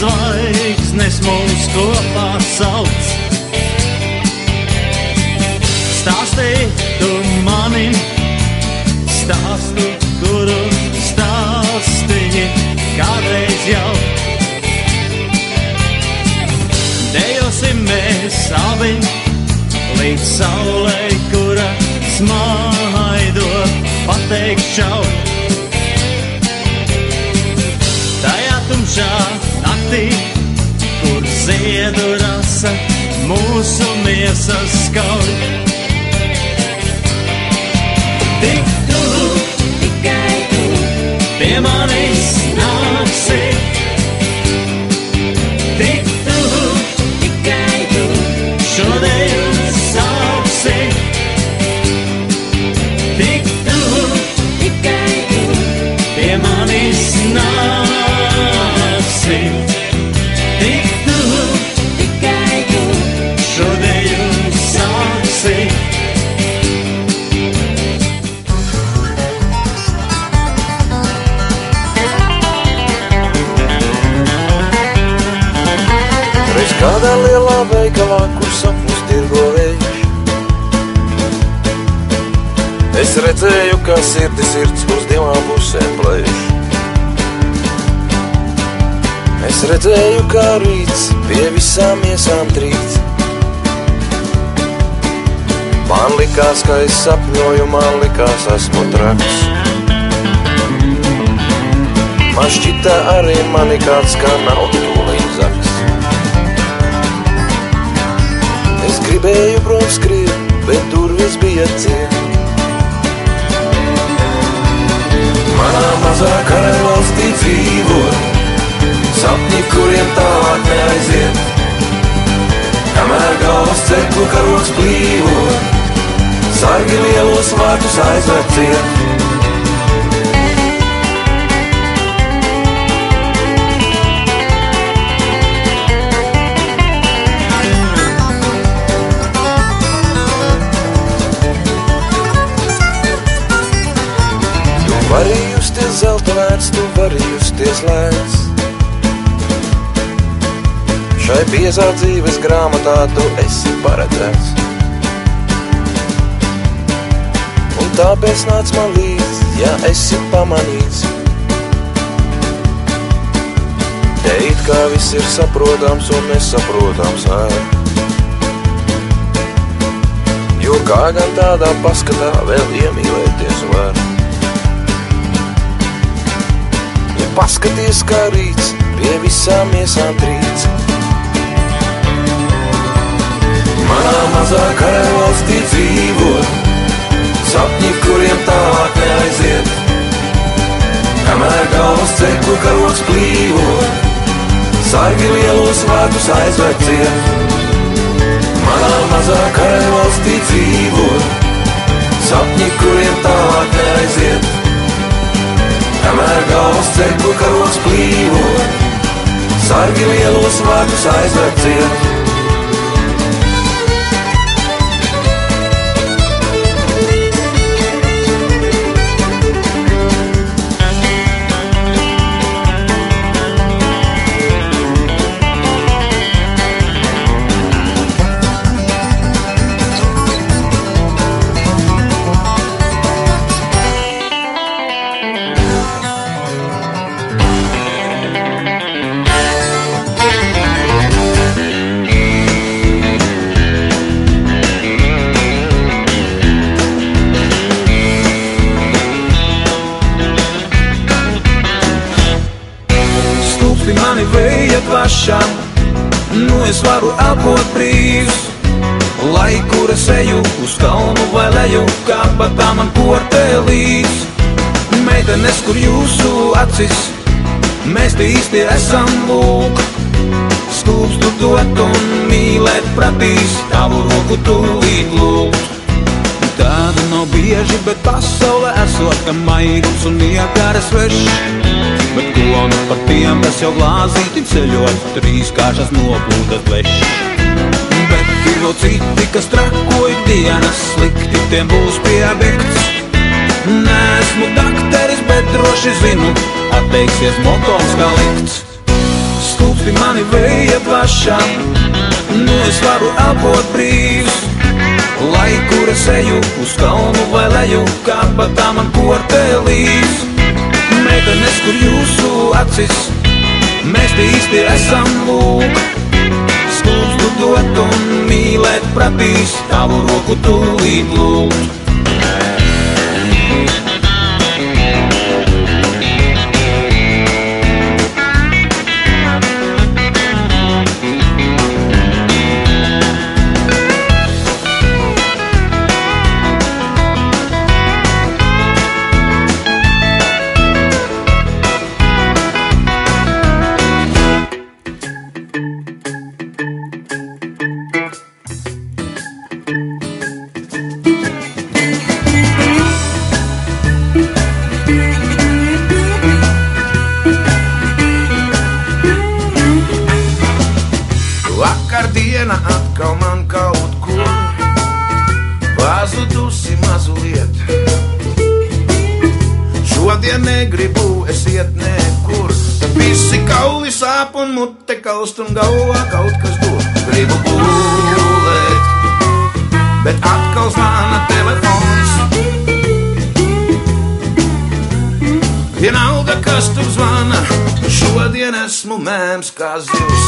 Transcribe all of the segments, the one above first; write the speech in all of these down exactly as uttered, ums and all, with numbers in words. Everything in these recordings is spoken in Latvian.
zvaigznes mūs kopā sauc. Stāstīji tu manim stāstu, kuru stāstīji kādreiz jau. Dejosim mēs abi līdz saulē, kura smaidot pateikt čau. Tajā tumšā naktī, kur ziedu rasa mūsu miesas skauj. Tik tu, tikai tu, pie manis nāksi. Tik tu, tikai tu, šodien sāksi. Tik tu, tikai tu, pie manis nāksi. Tik tu, tikai tu, šodien sāksi. Kādā lielā veikalā, kur sapņus tirgo vējš, es redzēju, kā sirdi sirds uz divām pusēm plēš. Es redzēju, kā rīts pie visām miesām trīc. Man likās, ka es sapņoju, man likās, esmu traks. Man šķita arī mani kāds, kā nav tūlīt zaks. Es gribēju prom skriet, bet tur viss bija ciet. Manā mazā karaļvalstī dzīvo sapņi, kuriem tālāk neaiziet. Kamēr galvas ceklu karogs plīvo, sargi lielos vārtus aizver ciet. Vari justies zelta vērts, tu vari justies lēts. Šai biezā dzīves grāmatā tu esi paredzēts. Un tāpēc nāc man līdz, ja esi pamanīts. Te it kā viss ir saprotams un nesaprotams ēr. Jo kā gan tādā paskatā vēl iemīlēties var. Paskaties, kā rīts pie visām miesām trīc. Manā mazā karaļvalstī dzīvo sapņi, kuriem tālāk neaiziet. Kamēr galvas ceklu karogs plīvo, sargi lielos vārtus aizver ciet. Manā mazā karaļvalstī dzīvo sapņi, kuriem tālāk neaiziet. Kamēr galvas ceklu karogs plīvo, sargi lielos vārtus aizver ciet. Mani vēja dvašām, nu es varu elpot brīvs. Lai kur es eju, uz kalnu vai leju, kāpatā man portē līdz. Meitenes, kur jūsu acis, mēs te īsti esam lūk. Stūps tu dot un mīlēt pratīs, tavu roku tūlīt lūgt. Tāda nav bieži, bet pasaulē esot, ka maigums un iekaras svešs. Bet ko nu par tiem, kas jau glāzīti ceļot, trīs kāršas noplūdas blešs. Bet ir vēl citi, kas trakoja dienas, slikti tiem būs piebekts. Neesmu dakteris, bet droši zinu, atteiksies motors kā likts. skūpsti mani vēja pašam, nu es varu elpot brīvs. Lai kur es eju, uz kalnu vai leju, kāpatā man portēlīs. Meitenes, kur jūsu acis, mēs te īsti esam lūk. Skūpstu dot un mīlēt pratīs, tavu roku tūlīt lūgt. Vakardiena atkal man kaut kur pazudusi mazliet. Šodien negribu es iet nekur, tad visi kauli sāp un mute kaust un galvā kaut kas dod. Gribu gulēt, bet atkal zvana telefons. Vienalga, kas tur zvana, šodien esmu mēms kā zivs.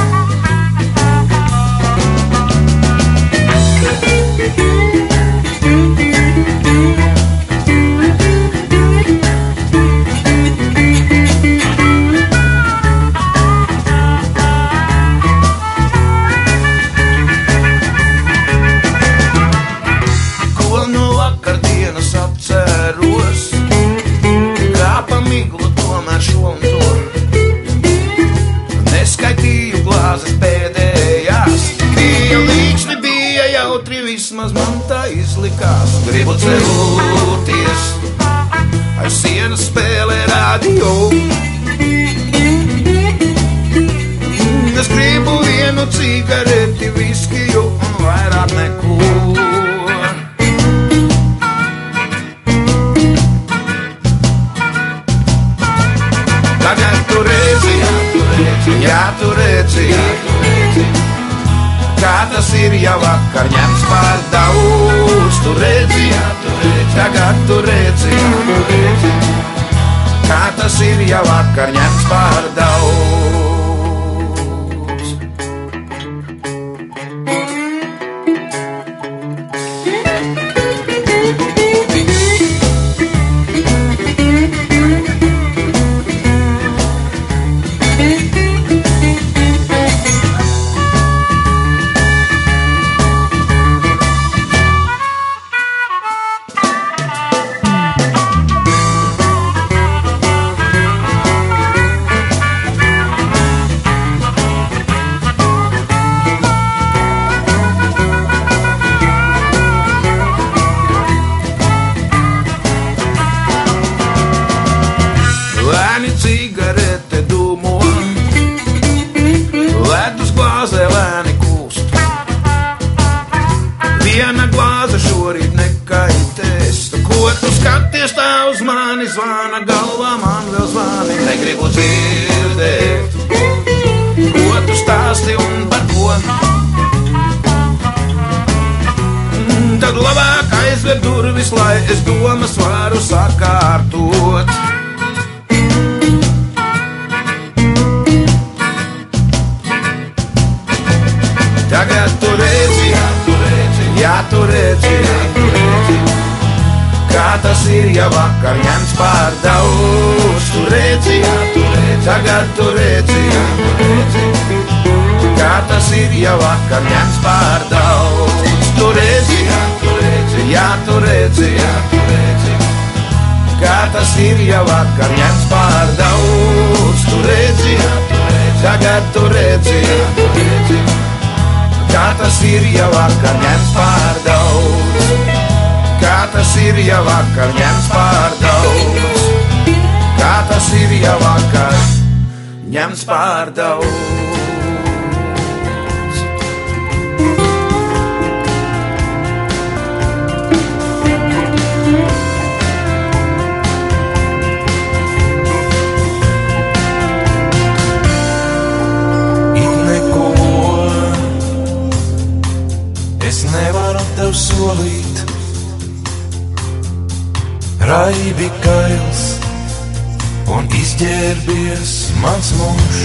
Ko no vakardienas atceros, kā pa miglu tomēr šo un to. Neskaitīju glāzes pēdējās, bija līkšķi, bija jautri, vismaz man tā izlikās. Gribu celties, aiz sienas spēlē radio. Es gribu vienu cigareti, viskiju un vairāk neko. Tagad tu redzi, jā, tu redzi, kā tas ir jau vakar ņemts par daudz. Tu redzi, tagad tu redzi, kā tas ir jau vakar ņemts par daudz. Lēni cigarete dūmo, ledus glāzē lēni kūst. Viena glāze šorīt nekaitēs. Ko tu skaties tā uz mani, zvana galvā, man vēl zvani. Negribu dzirdēt, ko tu stāsti un par ko. Tad labāk aizver durvis, lai es domas varu sakārtot. Tagad tu redzi, jā, tu redzi, kā tas ir jau vakar ņemts par daudz. Tu redzi, tagad tu redzi, kā tas ir jau vakar ņemts par daudz. Tu redzi, jā, tu redzi, kā tas ir jau vakar ņemts par daudz. Tu redzi, tagad tu redzi, kā tas ir jau vakar ņemts par daudz. Kā tas ir jau vakar ņemts par daudz. Kā tas ir jau vakar ņemts par daudz. vai bija kails un izģērbies mans mūžs.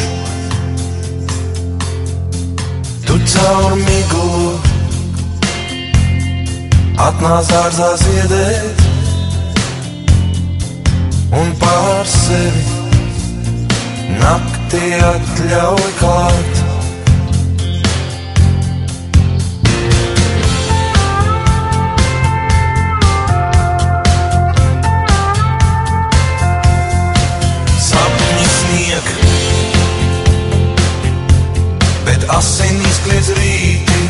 Tu caur miglu atnāc dārzā ziedēt un pār sevi naktī atļauj klāt. Asinīs kliedz rīti,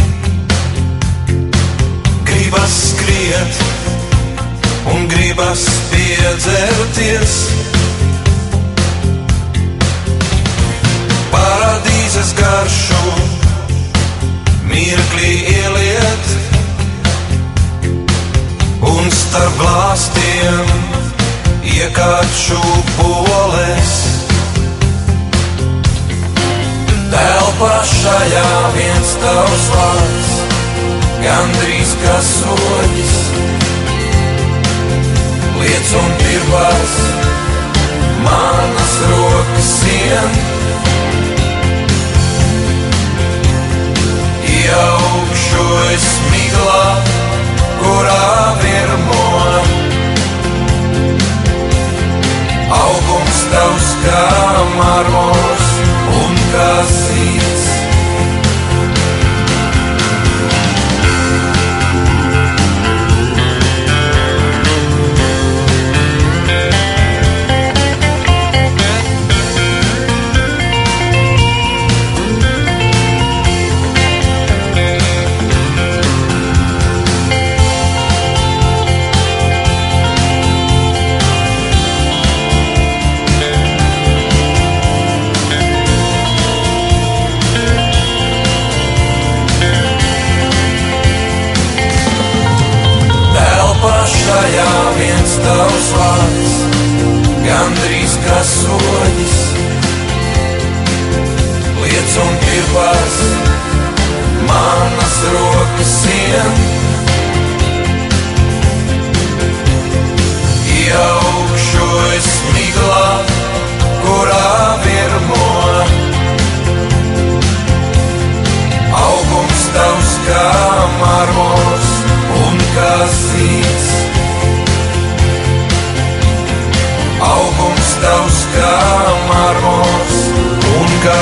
gribas skriet un gribas piedzerties. Paradīzes garšu mirklī ieliet un starp glāstiem iekāču poles. Telpā šajā viens tavs vārds, gandrīz kā soļis, liec un pirvās manas rokas sien. Ieaugšu es miglā, kurā virmo augums tavs kā marmors un kā zīds. Šajā viens tavs vārds, gandrīz kā soļis, liec un pirpās manas rokas sien. Ieaugšu es miglā, kurā virmo augums tavs kā marmors un kā zīds. Augums tavs kā marmors un kā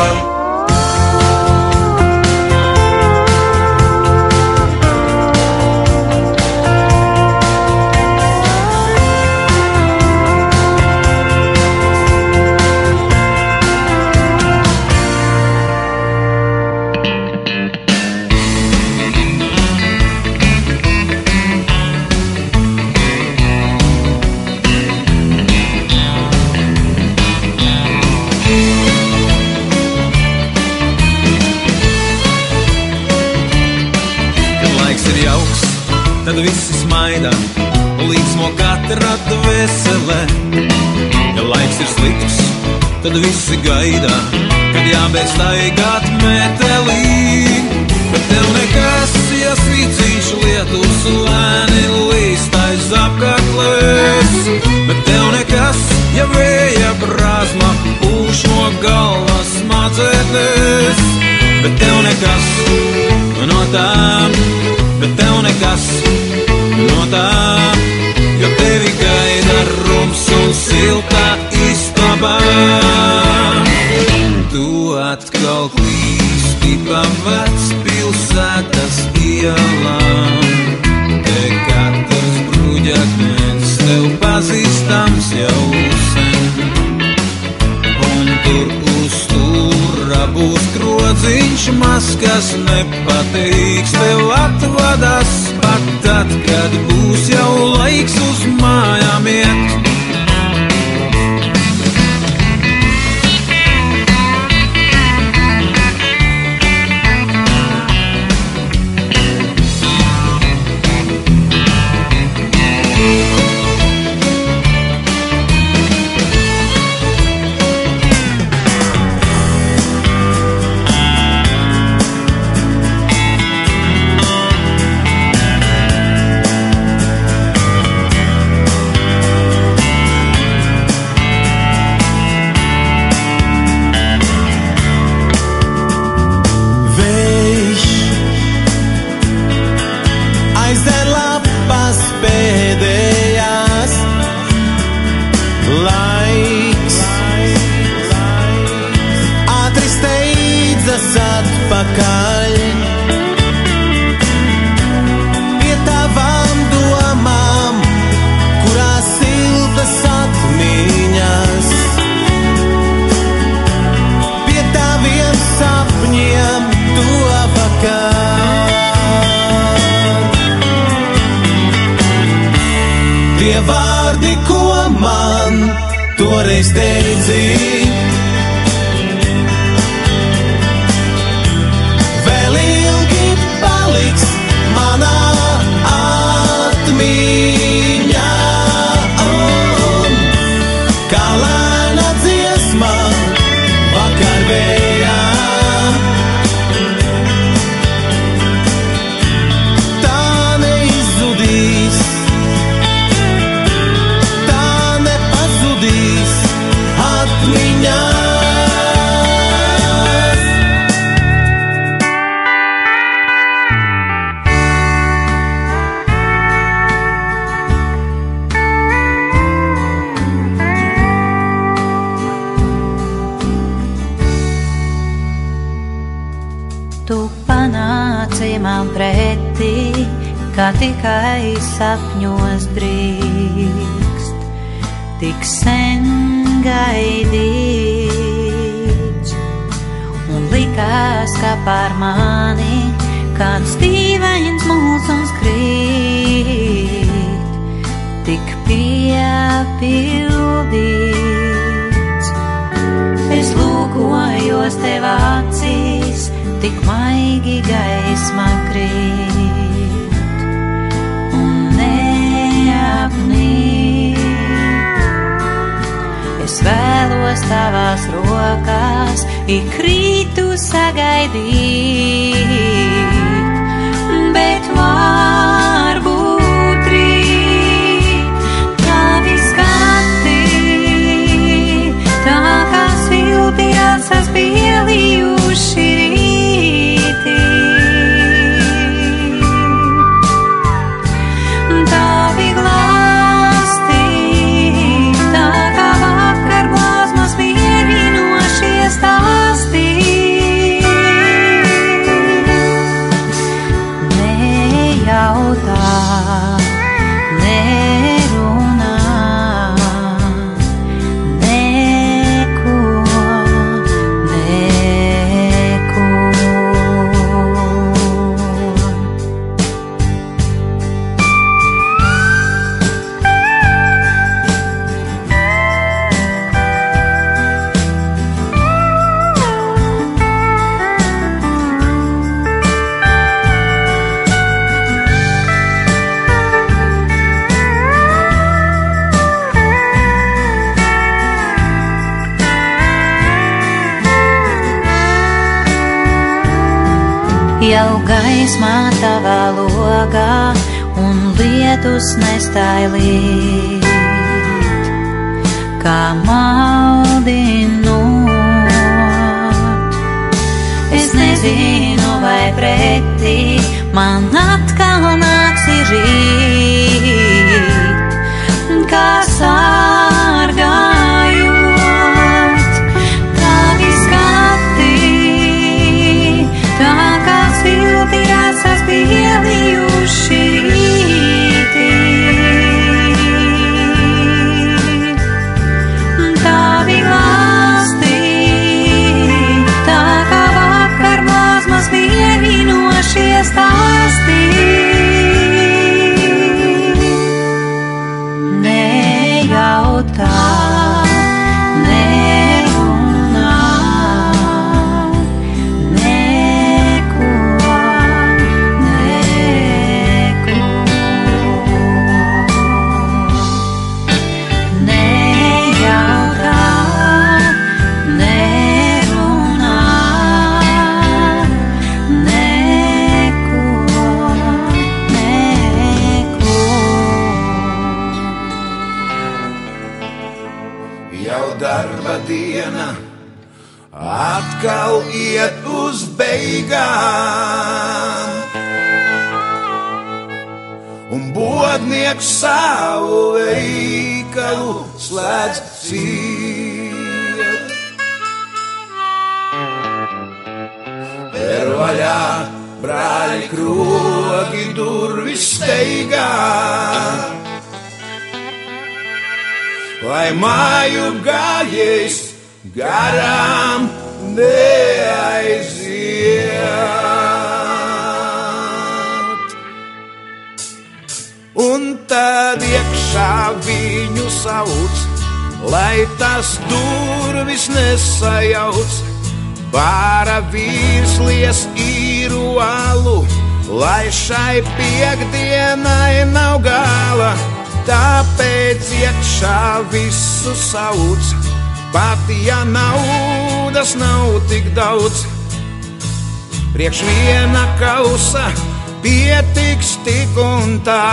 tad visi smaida, līdzmo katra dvēselē. Ja laiks ir slikts, tad visi gaida, kad jābeidz staigāt metelī. Bet tev nekas, ja svīciņš lietus lēni līst aiz apkaklēs. Bet tev nekas, ja vēja brāzma pūš no galvas smadzenēs. Bet tev nekas no tām, bet tev nekas no tā, jo tevi gaida rums un siltā istabā. Tu atkal klīsti pa vecpilsētas ielām, te katrs bruģakmens tev pazīstams jau sen. Un tur uz stūra būs krodziņš maz, kas nepateiks, tev atvadās pat tad, kad būs jau laiks uz mājām iet. atpakaļ pie tavām domām, kurās siltas atmiņas, pie taviem sapņiem to vakar. Tie vārdi, ko man toreiz teici, vēl ilgi paliks manā atmiņā. Un kā lēna dziesma vakar vējā, tā neizzudīs, tā nepazudīs atmiņās. Tu panāci man pretī, kā tikai sapņos drīkst, tik sen gaidīts, un likās, ka par mani kāds dīvains mulsums krīt, tik piepildīts. Es lūkojos tev acīs, tik maigi gaisma krīt un neapnīk. Es vēlos tavās rokās ik rītu sagaidīt, bet varbūt rīt tavi skati, tā kā silti asas pielījuši rītī. Tavi glāsti, tā kā vakar glāzmas mierinošie stāstī. Nejautā, nerunā, neko, neko. Jau gaismā tavā logā un lietus nestāj līd, kā maldinot. Es nezinu, vai pretī man atkal nāksi rīt, kā sārgājot tavi skati, tā kā silti asas pielījuši rītī. Tavi glāsti, tā kā vakar glāzmas mierinošie stāstī. Nejautā, nerunā, neko, neko. Nejautā, nerunā, neko, neko. Jau darba diena atkal iet uz beigām, un bodnieks savu veikalu slēdz ciet. Pero vaļā, brāļi krogi durvis steigā. Lai māju gājējs garām neaiziet. Un tad iekšā viņu sauc, lai tas durvis nesajauc. Bāra vīrs lies īru alu, lai šai piekdienai nav gala. Tāpēc iekšā visu sauc, pat ja naudas nav tik daudz. Priekš viena kausa pietiks tik un tā.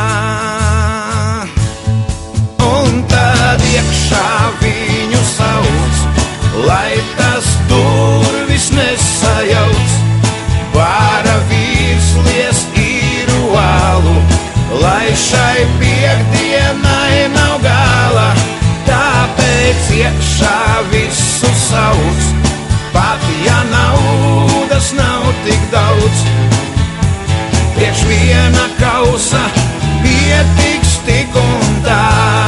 Un tad iekšā viņu sauc, lai tas durvis nesajauc. Bāra vīrs lies īru alu, lai šai piekdienai nav gala. Tāpēc iekšā visu sauc, pat ja naudas nav tik daudz. Priekš viena kausa pietiks tik un tā.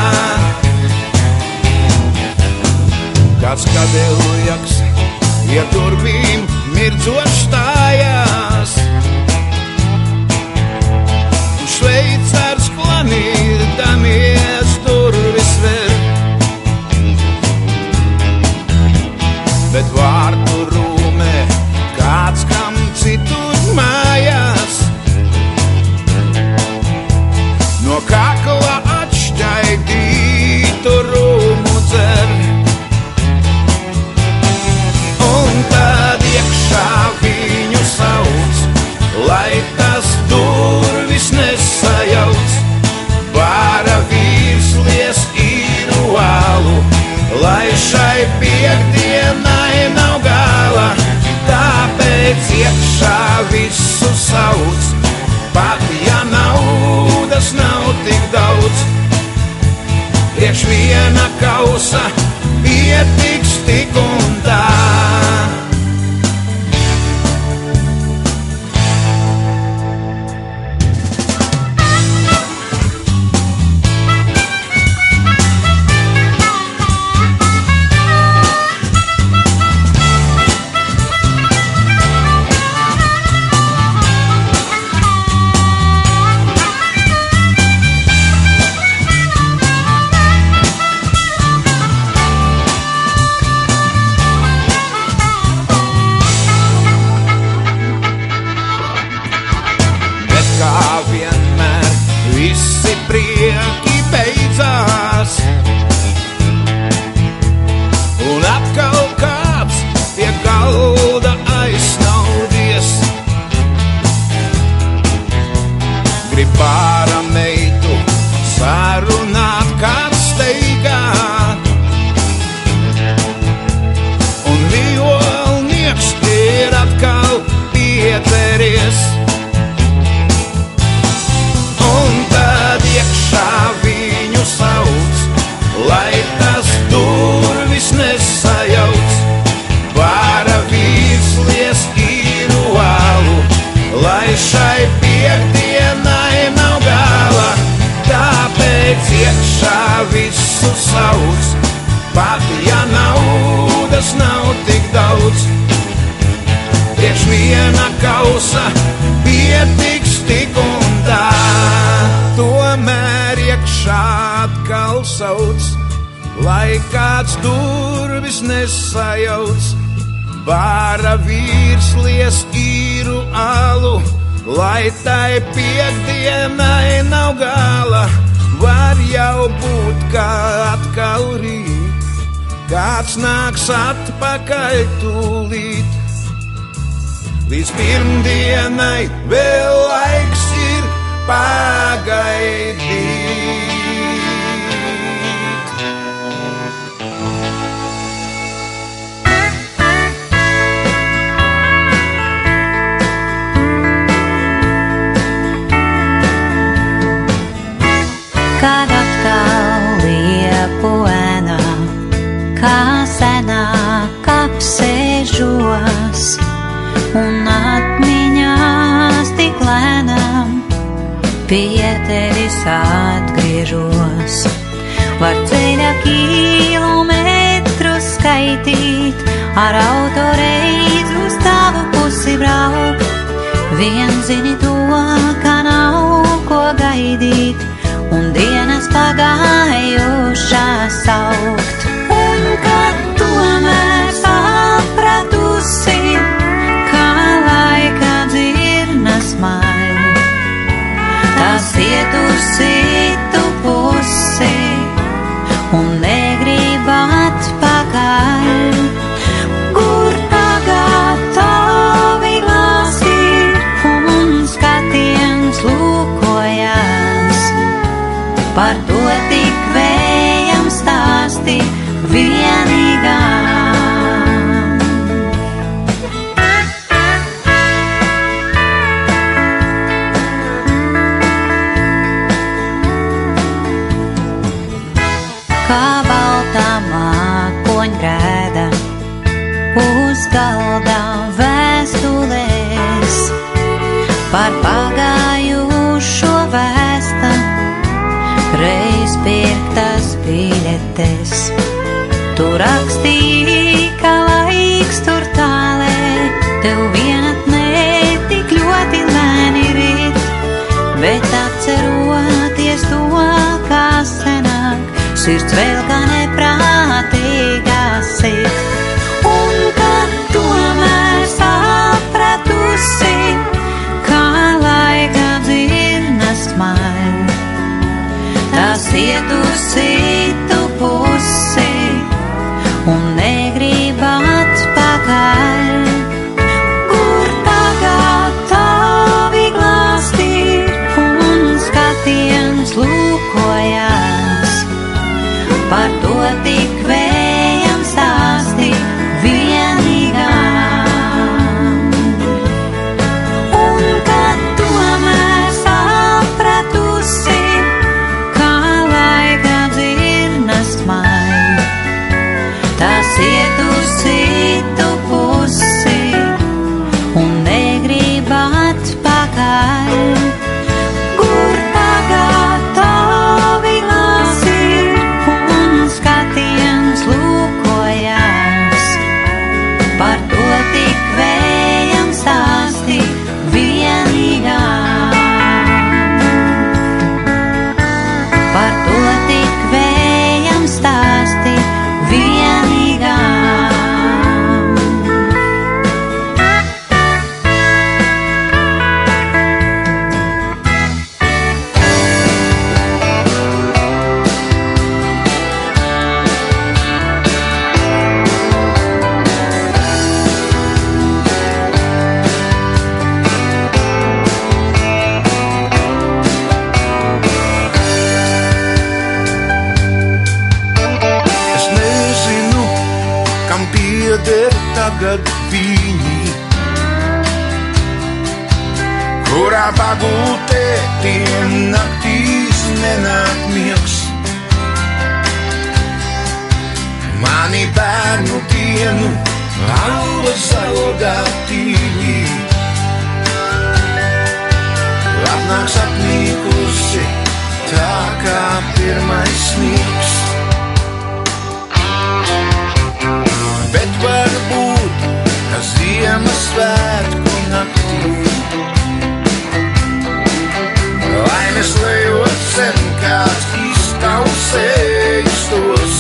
Kāds kadeljaks pie durvīm mirdzošs stājās. Šveicārs planīdamies durvis ver, bet vārtu rūmē kāds, kam citur mājās. No kakla atšķaidītu rūmu dzer. Un tad iekšā viņu sauc, lai tas durvis nesajauc. Bāra vīrs lies īru alu, lai šai piekdienai nav gala. Tāpēc iekšā visu sauc, pat ja naudas nav tik daudz. Priekš viena kausa pietiks tik un tā. Lai kāds durvis nesajauc, bāra vīrs lies īru alu, lai tai piekdienai nav gala. Var jau būt, kā atkal rīt, kāds nāks atpakaļ tūlīt. Līdz pirmdienai vēl laiks ir pagaidīt. Kad atkal liepu ēnā, kā senāk apsēžos un at pie tevis atgriežos. Var ceļa kilometrus skaitīt, ar autoreiz uz tavu pusi braukt. Vien zini to, ka nav ko gaidīt, un dienas pagājušās saukt. Un kad tomēr sapratusi, kā laika dzirnas maļ, tas iet uz citu pusi un negrib atpakaļ. Kur tagad tavi glāzi un skatiens lūkojas, par to tik vējam stāsti vienīgām. Kā baltā mākoņgrēda uz galda vēstulēs, par pagājušo vēsta, reiz pirktas biļetes. Tu rakstīji, ka laiks tur tālē, tev vienatnē tik ļoti lēni rit, bet atceroties to, kā senāk, sirds vēl kā neprātīgā sit. Un kad tomēr sapratusi, kā laika dzirnas maļ, tas iet uz citu pusi un negrib atpakaļ. Kur tagad tavi glāsti un skatiens lūkojas, par to tik vējam stāsti vienīgām. Un kad tomēr sapratusi, kā laika dzirnas maļ, tas iet uz citu pusi un negrib atpakaļ. Kur tagad tavi glāzi un skatiens lūkojas, par to tik vējam stāsti vienīgām. Par to tik vējam stāsti vienīgām. Es nezinu, kam pieder tagad viņi, kurā pagultē tiem naktīs nenāk miegs. Mani bērnu dienu alva salgātīņi atnāk sapnīkusi, tā kā pirmais sniegs. Bet varbūt, ka Ziemassvētku naktī laimes lejot sen kāds iztausējis tos.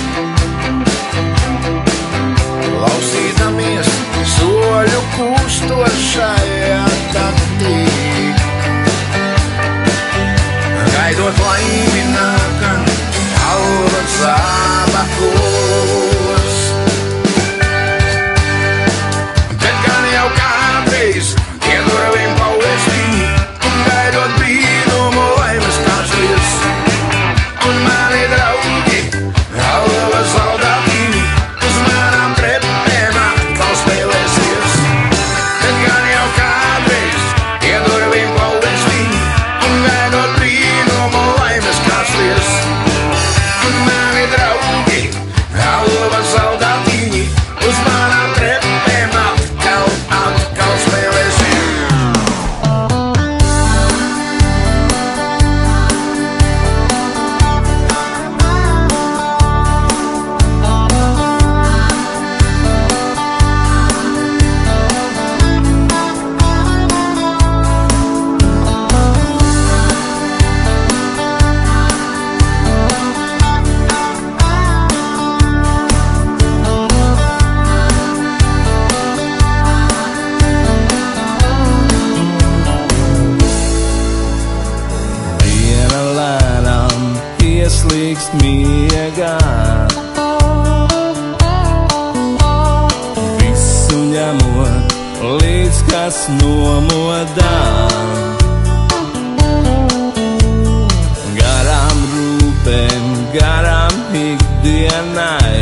Klausīdamies soļu kūstošajā taktī, gaidot laimi nākam alva zābakos. Bet gan jau kādreiz iedurvīm paulēstīņi, un gaidot brīnumu laimes kāžries. Un mani draugi, alva zaldātīņi, uz manām trepēm atkal spēlēsies. Bet gan jau kā ieplūst miegā. Visu ņemot līdz kas nomodā. Garām rūpēm, garām ikdienai.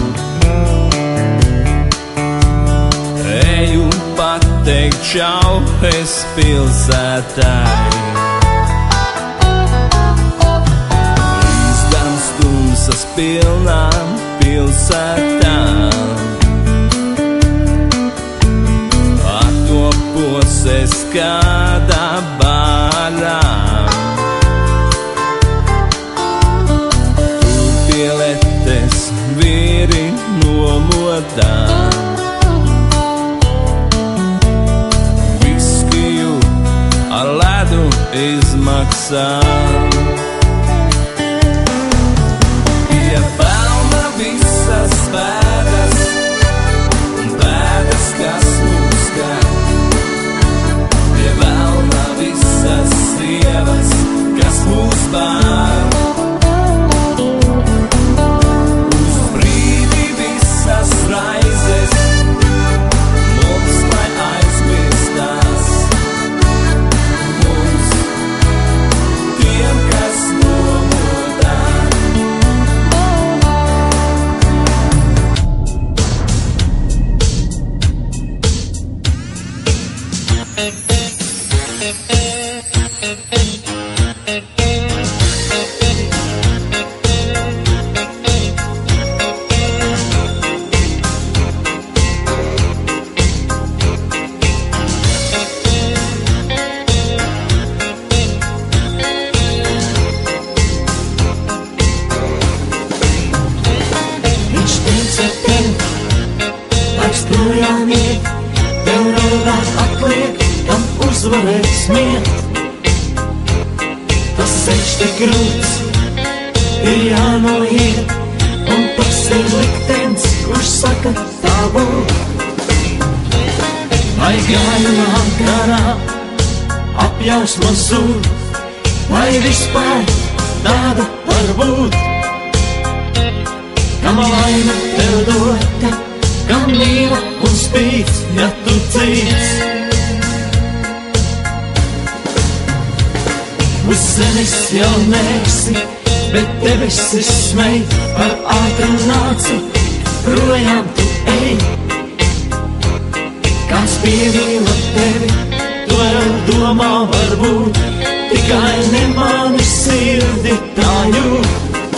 Eju pateikt čau es pilsētai. Līdzdams tumsas pilnām pilsētām. Atopos es kādā bārā. Tur pieletes vīri nomodā. Ar ledu izmaksā. Pie pelna visas bēdas, un bēdas, kas mūs skar. Pie pelna visas sievas, kas mūs bār. Uz brīdi visas raizes, mums lai aizmirstās. Uzvarēt smiet, tas ceļš tik grūts, ir jānoiet, un tas ir liktenis, kurš saka tā būt. Vai gājumā garā apjausma zūd, vai vispār tāda var būt, kam laime tev dota, kam mīla un spīd, ja tu cīts. Uz zemes jau neesi, bet debesis smej, par ātri nāci, projām tu ej. Kāds pievīla tevi, tu vēl domā varbūt, tikai ne mani sirdi tā jūt.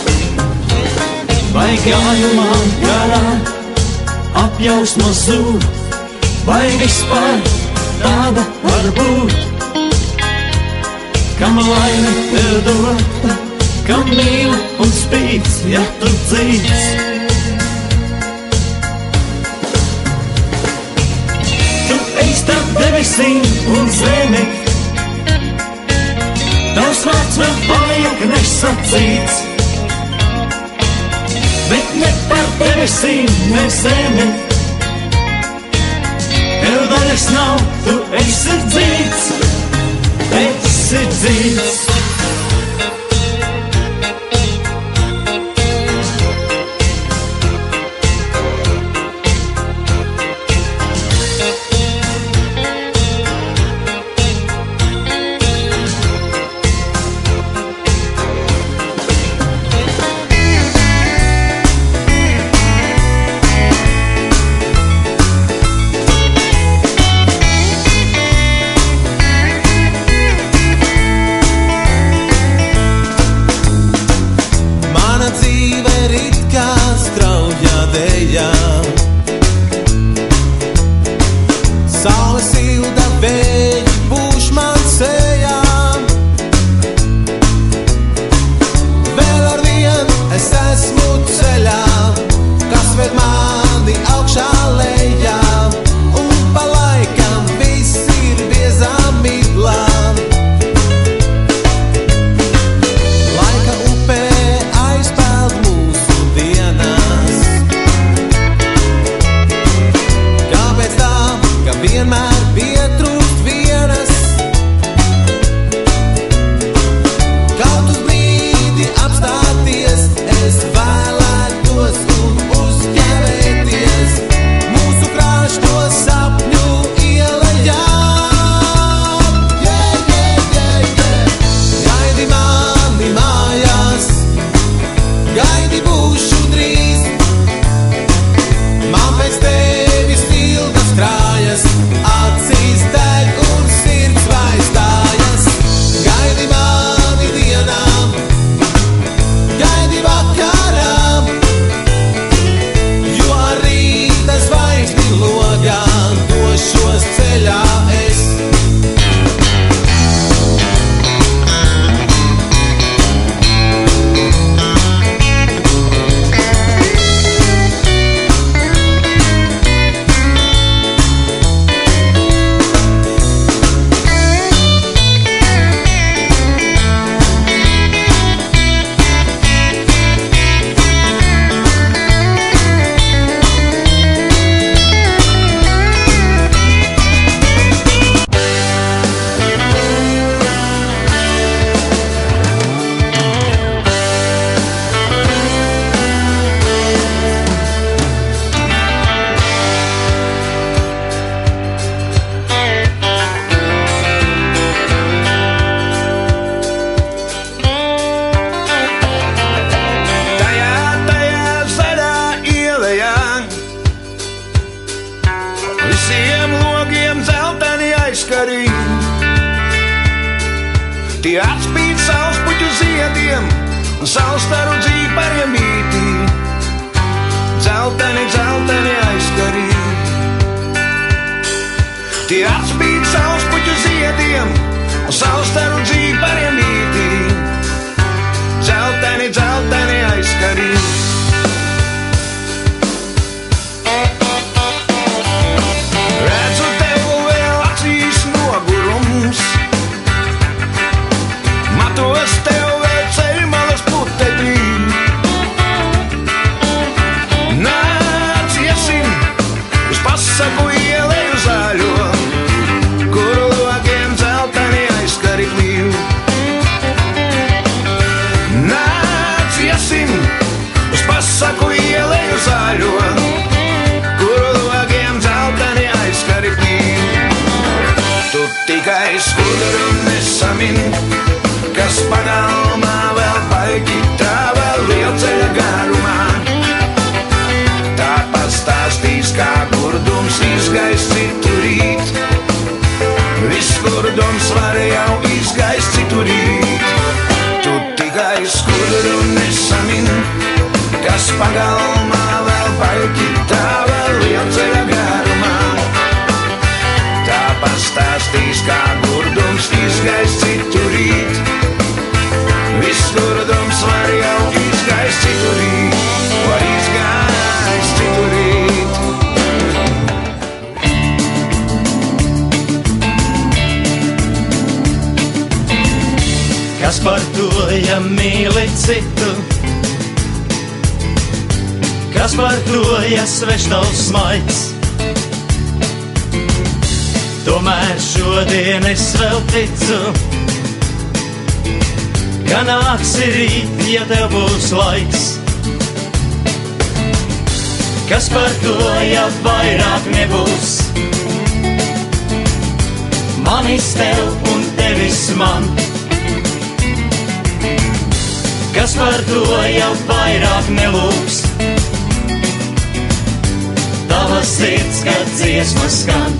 Vai gājumā garā apjausma zūd, vai vispār tāda var būt, kam laime tev dota, kam mīla un spīds, ja tu dzīvs. Tu ej starp debesīm un zemi, tavs vārds vēl paliek nesacīts, bet ne par debesīm, ne zemi. Tev daļas nav, tu esi dzīvs. Esi dzīvs. vienmēr vieta. to sapņu ielejām. Yeah, yeah, yeah, yeah. Gaidi mani mājās, gaidi būšu drīz. Man pēc tevis ilgas krājas, acīs deg un sirds vaistājas. Gaidi mani dienām, gaidi vakarām, jo arī tas zvaigzni logā došos ceļā es. Visiem logiem dzelteni aizkarī, tie atspīd saulspuķu ziediem un saulstaru dzīpariem mītī. Dzelteni, dzelteni aizkarī, tie atspīd saulspuķu ziediem un saulstaru dzīpariem mītī. Dzelteni, dzelteni aizkarī. Redzu tev vēl acīs nogurums, matos tev vēl ceļmalas putekļi. Nāc iesim uz pasaku ieleju zaļo, kuru logiem dzelteni aizkari klīv. Nāc iesim uz pasaku ieleju zaļo, kuru logiem dzelteni aizkari klīv. Tu tikai skudru nesamin, kas pagalmā vēl paļķitā, vēl lielceļa garumā. Tā pastāstīs, kā kurdums izgais citu rīt. Viss kurdums var jau izgais citu rīt. Tu tikai skudru nesamin, kas pagalmā vēl paļķitā, vēl lielceļa garumā. Tā pastāstīs, kā kurdums izgais citu rīt. Viss kurdums var jau izgais citu rīt, var izgais citu rīt. Kas par to, ja mīli citu? Kas par to, ja svešs tavs smaids? Tomēr šodien es vēl ticu, ka nāksi rīt, ja tev būs laiks. Kas par to, ja vairāk nebūs? Manis tev un tevis man. Kas par to, ja vairāk nelūks? Tava sirds, kad dziesma skan.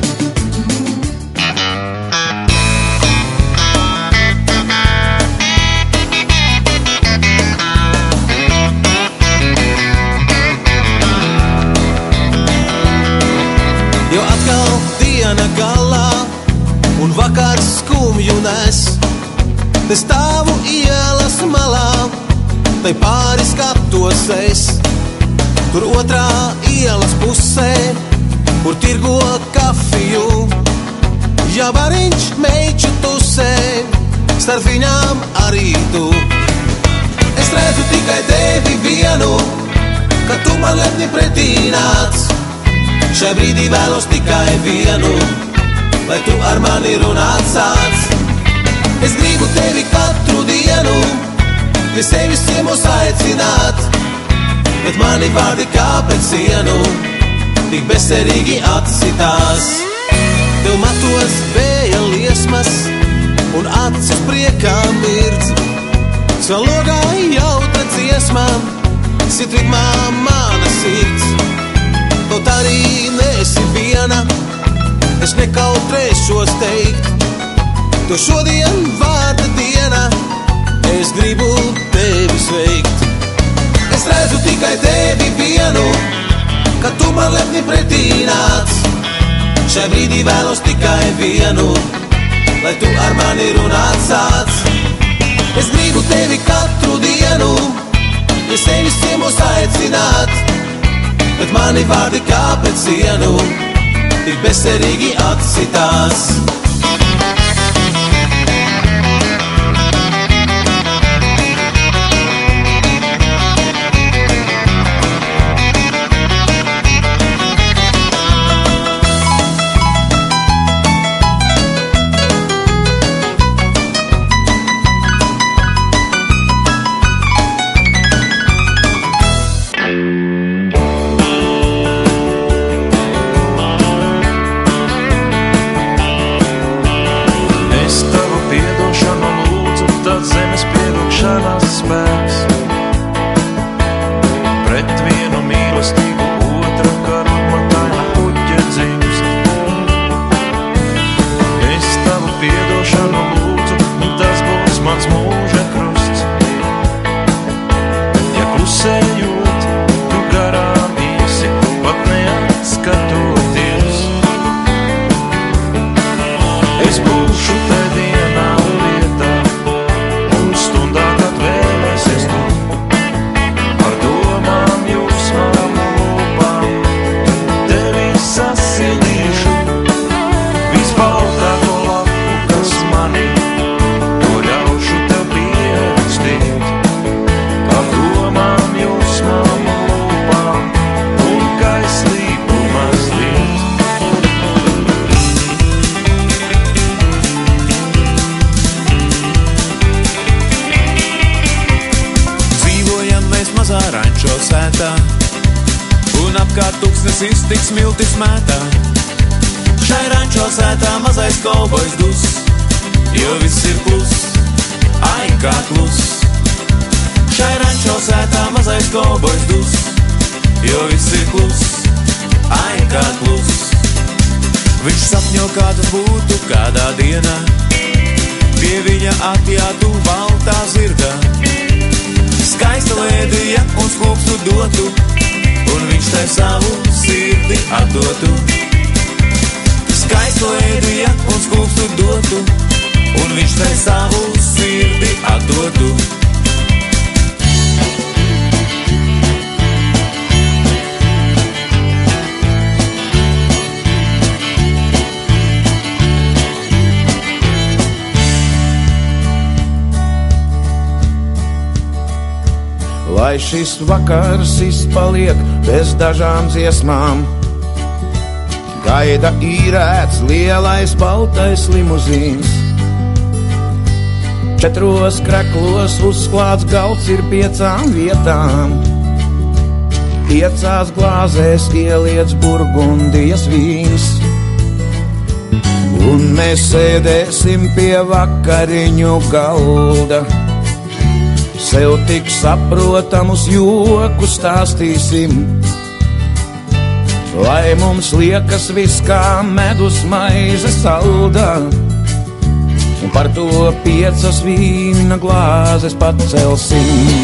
Jo atkal diena galā un vakars skumju nes. Te stāvu ielas malā, tai pāri skatos es. Tur otrā ielas pusē, kur tirgo kafiju, Javariņš meiču tusē, starp viņām arī tu. Es redzu tikai tevi vienu, kad tu man lepni pretī nāc. Šai brīdī vēlos tikai vienu, lai tu ar mani runāt sāc. Es gribu tevi katru dienu, pie sevis ciemos aicināt, bet mani vārdi kā pret sienu, tik bezcerīgi atsitās. Tev matos vēja liesmas un acis priekā mirdz. Skan logā jautra dziesmā, sit ritmā mana sirds. Kaut arī nesi viena, es nekautrēšos teikt. To šodien vārda diena, es gribu tevi sveikt. Es redzu tikai tevi vienu, kad tu man lepni pretī nāc. Šai brīdī vēlos tikai vienu, lai tu ar mani runāt sāc. Es gribu tevi katru dienu, ja sevis ciemos aicināt, bet mani vārdi kā pēc sienu, tik bezcerīgi atsitās. Smiltis mētā, šai rančo sētā mazais kaubojs dus, jo viss ir klus, ai kā klus. Šai rančo sētā mazais kaubojs dus, jo viss ir klus, ai kā klus. Viņš sapņo, kā tas būtu kādā dienā, pie viņa atjātu baltā zirgā. Skaista lēdija un skūpstu dotu, un viņš tai savu sirdi atdotu. Skaistu ēdija un skūpstu dotu, un viņš tai savu sirdi atdotu. Lai šis vakars izpaliek bez dažām dziesmām, gaida īrēts lielais baltais limuzīns. Četros kreklos uzklāts galds ir piecām vietām, piecās glāzēs ieliets burgundijas vīns. Un mēs sēdēsim pie vakariņu galda, sev tik saprotamus jokus stāstīsim, lai mums liekas viss kā medus maize saldā, un par to piecas vīna glāzes pacelsim.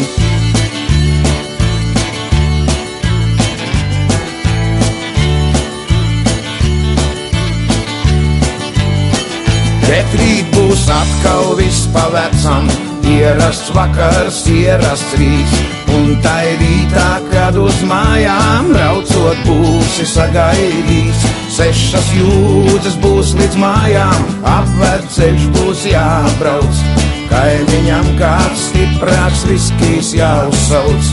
Bet rīt būs atkal viss pa vecam, ierasts vakars, ierasts rīts, un tai rītā, kad uz mājām braucot būsi sagaidīts. Sešas jūdzes būs līdz mājām, apvērt ceļš būs jābrauc, kaimiņam kāds stiprāks viskijs jāuzsauc.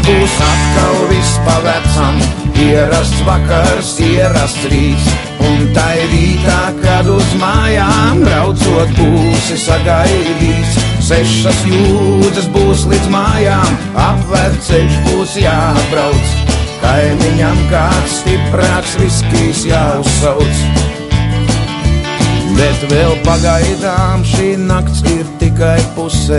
būs atkal viss pa vecam, ierasts vakars, ierasts rīts, un tai rītā, kad uz mājām braucot būsi sagaidīts. Sešas jūdzes būs līdz mājām, apvērt ceļš būs jābrauc, kaimiņam kāds stiprāks viskijs jāuzsauc. Bet vēl pagaidām šī nakts ir tikai pusē,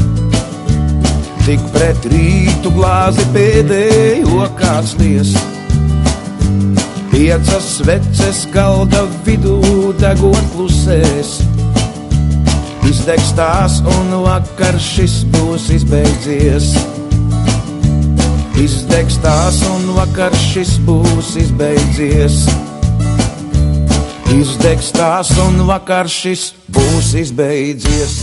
tik pret rītu glāzi pēdējo kāds lies. Piecas sveces galda vidū degot klusēs, izdegs tās un vakar šis būs izbeidzies. Izdegs tās un vakar šis būs izbeidzies. Izdegs tās un vakar šis būs izbeidzies.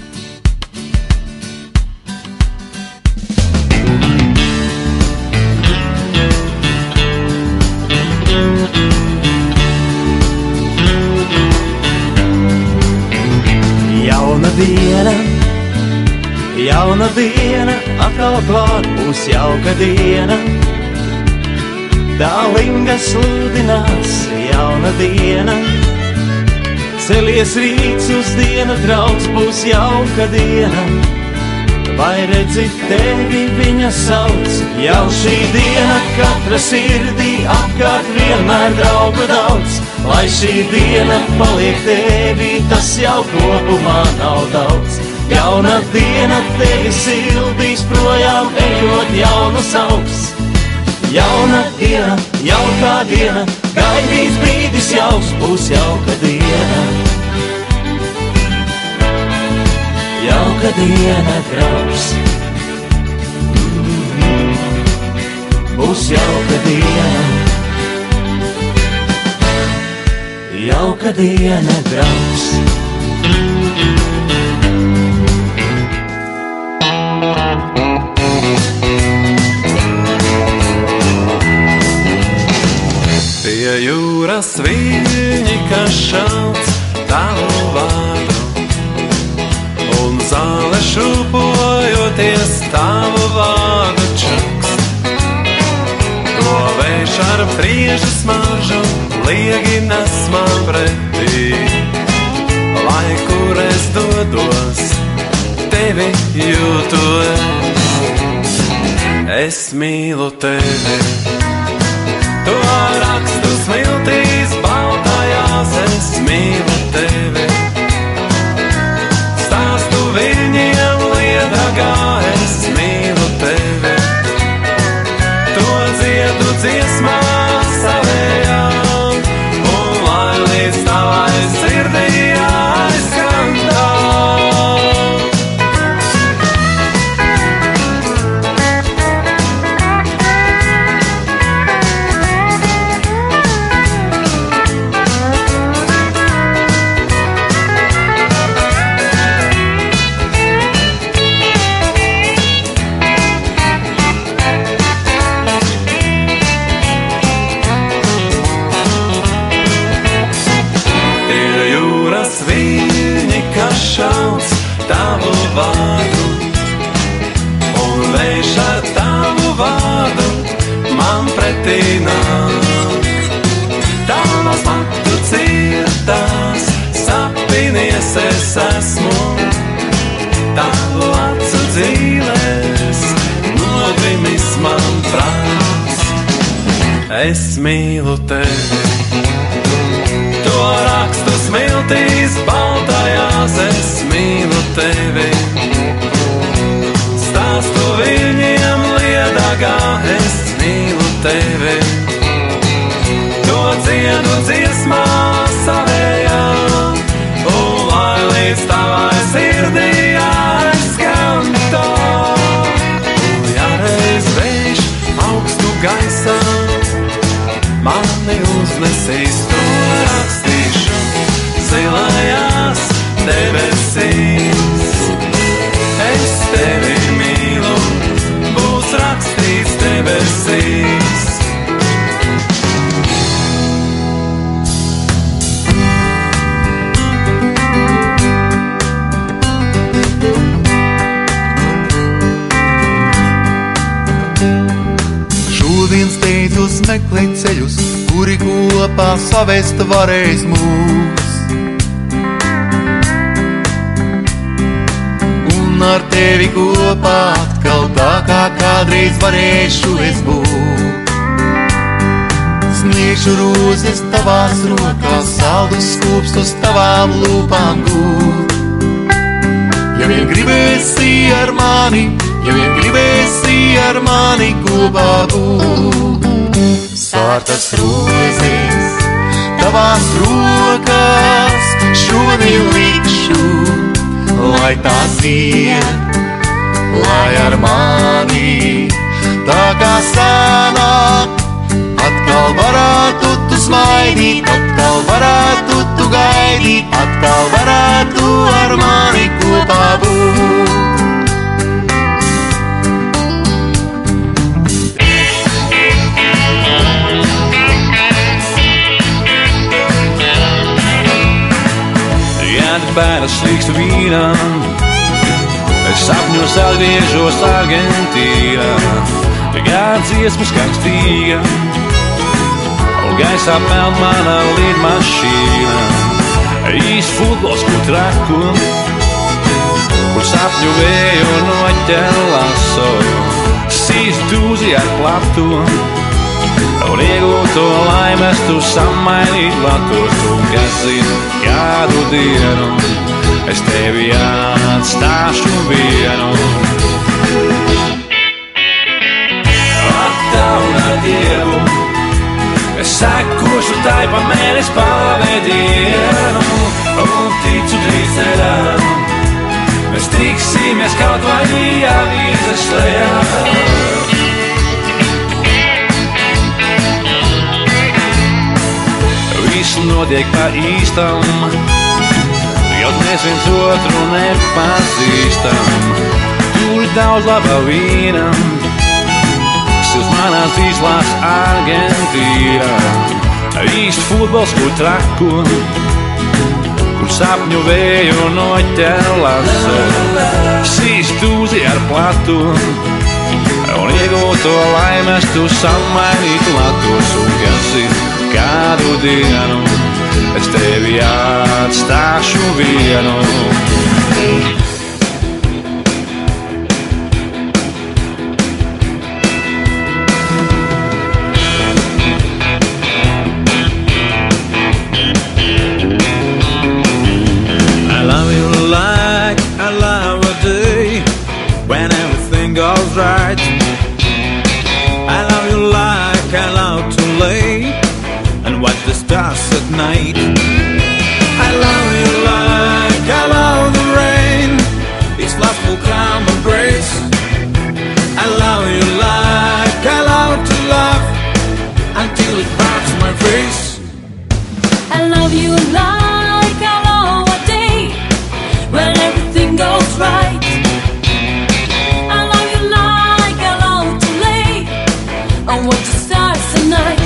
Jauna diena, jauna diena, atkal klāt būs jauka diena. Dālingas sludinās jauna diena, celies rīts uz dienu, draugs būs jauka diena. Vai redzi tevi viņa sauc, jau šī diena katra sirdī apkārt vienmēr draugu daudz. Lai šī diena paliek tevi, tas jau kopumā nav daudz. Jauna diena tevi sildīs projām, ejot jaunas augs. Jauna diena, jaukā diena, gaidīts brīdis jauks, būs jauka diena. Jauka diena, draugs, būs jauka diena. Jauka diena, draugs. Pie jūras viļņi, kas šauc tavu vārdu, un zāle šūpojoties tavu vārdu čaks. To vējš ar priežu smaržu liegi nes man pretī, lai kur es dodos, tevi jūtu es. Es mīlu tevi. To rakstu smiltīs baltajās, es mīlu tevi. Stāstu viņiem liedagā, es mīlu tevi. To dziedu dziesmā savējā, un lai līdz tavai sirdī aizskan tā. Tavu vārdu, un vējš ar tavu vārdu man pretī nāk. Tavas matu cietās, sapinies es esmu, tavu acu dzīvēs, novimis man prāts. Es mīlu tevi. To rakstu smiltīs baltajās, es mīlu tevi. Stāstu viņiem liedagā, es mīlu tevi. To dziedu dziesmā savējā, un lai līdz tavai sirdī aizskan tā. Un ja reiz vējš augstu gaisā mani uznesīs, to rakstīšu zilajās debesīs. Es tevi mīlu, būs rakstīts debesīs. meklē ceļus, kuri kopā savest varēs mūs. Un ar tevi kopā atkal tā kā kādreiz varēšu es būt. Sniegšu rozes tavās rokās, saldus skūpstus tavām lūpām gūt. Ja vien gribēsi ar mani, ja vien gribēsi ar mani kopā būt. Sārtas rozes tavās rokās šodien likšu, lai tās iet, lai ar mani tā kā sanāk. Atkal varētu tu smaidīt, atkal varētu tu gaidīt, atkal varētu ar mani kopā būt. Ja bēdas slīkst vīnam, es sapņos atgriežos Argentīnā. Kā dziesmu skan stīga, un gaisā peld mana lidmašīna. Īsts futbols, kur traku, kur sapņu vēju noķer laso. Sīst dūzi ar platu, un iegūto laimes tu samainīt latos. Un kas zina, kādu dienu es tevi atstāšu vienu. Un ar Dievu es sekošu tai pa mēnes pavadienu, un ticu drīz ceļā mēs tiksimies kaut vai avīzes lejā. Viss notiek pa īstam, jau mēs viens otru nepazīstam. Tur daudz laba vīna, uz manās īslās Argentīnā. Īsts futbols, kur traku, kur sapņu vēju noķer laso. Sīst dūzi ar platu, un iegūto laimes tu samainīt latos. Un kas ir kādu dienu es tevi atstāšu vienu. Right. I love you like I love to lay and watch the stars at night. I love you like I love the rain, its love will come and embrace. I love you like I love to love until it burns my face. I love you like I love a day when everything goes right. And watch the stars at night.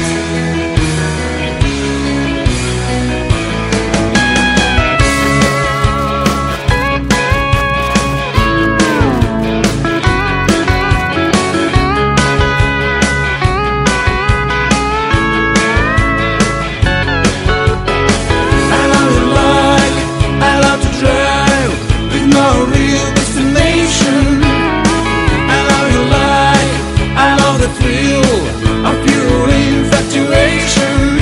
I love you like I love to drive with no real destination. I love you like I love the thrill of pure infatuation.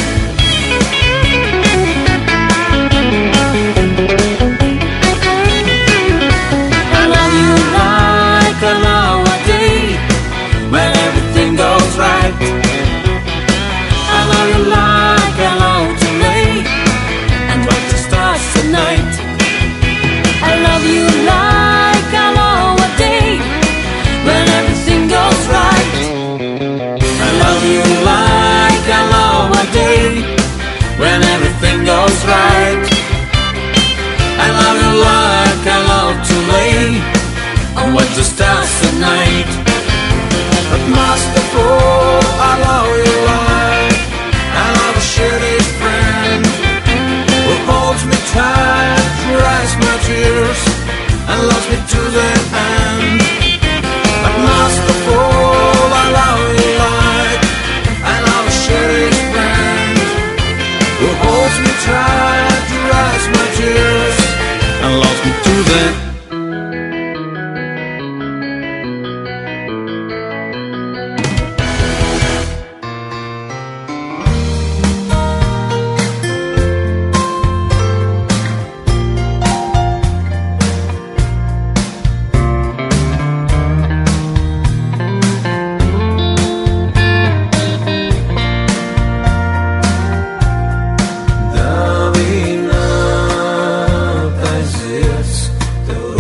I love you like I love a day when everything goes right. I love you like I love to lay and watch the stars at night. I love you like I love a day when everything goes right. I love you like I love a day when everything goes right. I love you like I love to lay and watch the stars at night. But most of all, I love you like I love a shitty friend who holds me tight, dries my tears and loves me to the end. But most of all, I love you like I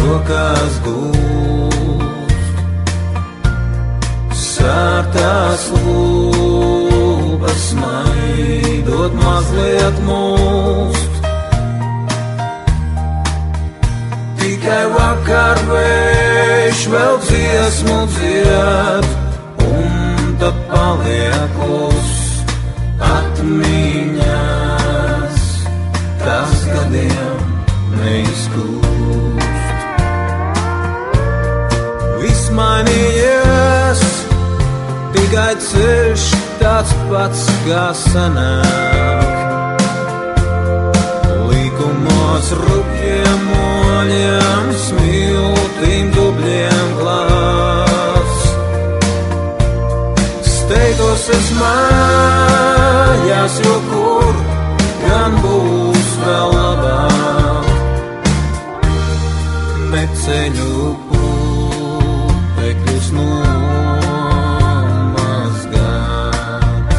rokās gūst, sārtās lūpas maidot mazliet mūst. Tikai vakar vējš vēl dziesmu dzied, un tad paliek klus atmiņās, tas gadiem neizkūst. Viss mainījies, tikai ceļš tāds pats kā senāk. Līkumos rupjiem moļiem, smiltīm dubļiem glās. Steidzos es mājās, jo kur gan būs vēl labāk. Meceļu putekļus nomazgāt.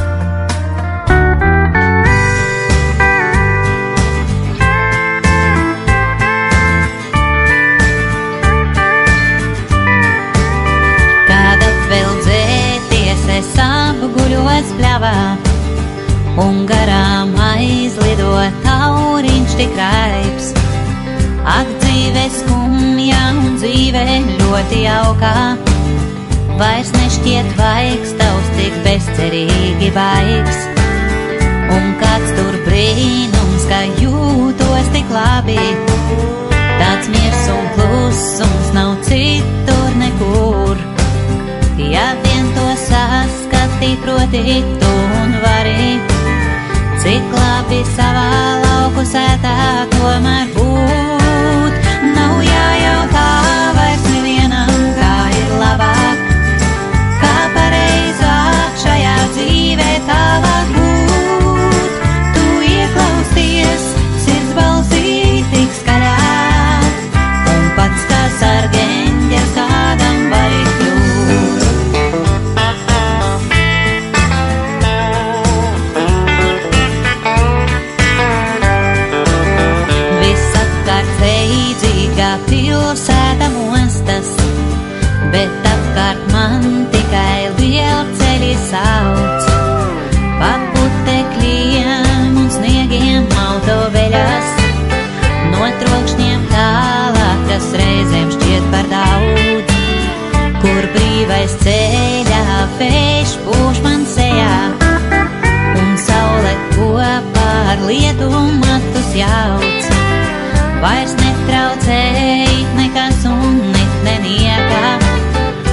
Kad atvēl dzēties, es apguļos pļavā, un garām aizlidot tauriņš tik raips. Ak, dzīve skumja un dzīve ļoti jaukā, vairs nešķiet vaigs tavs tik bezcerīgi vaigs. Un kāds tur brīnums, ka jūtos tik labi, tāds miers un klusums nav citur nekur. Ja vien to saskatī, proti tu un vari, cik labi savā lauku sētā tomēr būt. Nav jājautā vairs nevienam, kā ir labāk, kā pareizāk šajā dzīvē tālāk būt. Tu ieklausties sirds balsī tik skaļāk, un pats kā sargeņģers kādam vari kļūt. Pilsēta mostas, bet apkārt man tikai lielceļi sauc. Pa putekļiem un sniegiem autoveļas, no trokšņiem tālāk, kas reizēm šķiet par daudz. Kur brīvais ceļā vējš pūš man sejā, un saule kopā ar lietu matus jauc. Vairs netraucēji nekas un net neniekā,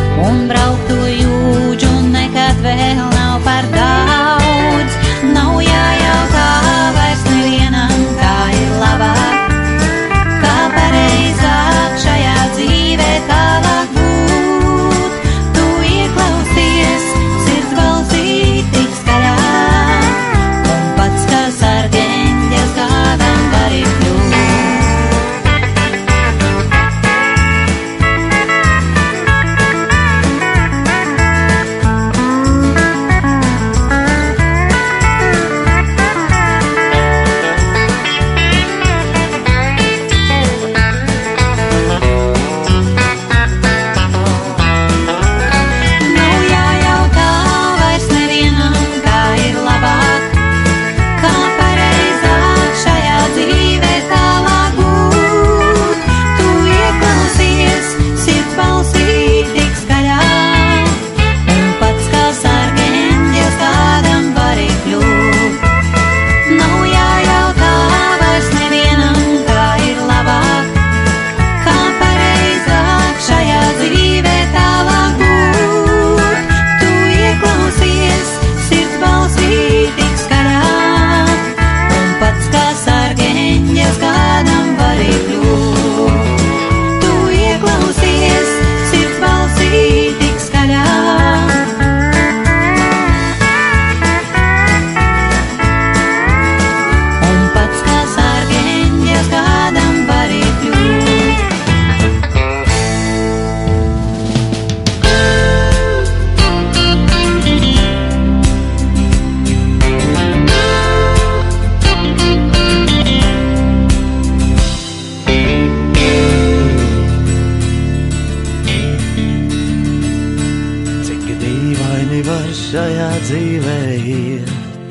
šajā dzīvē ir.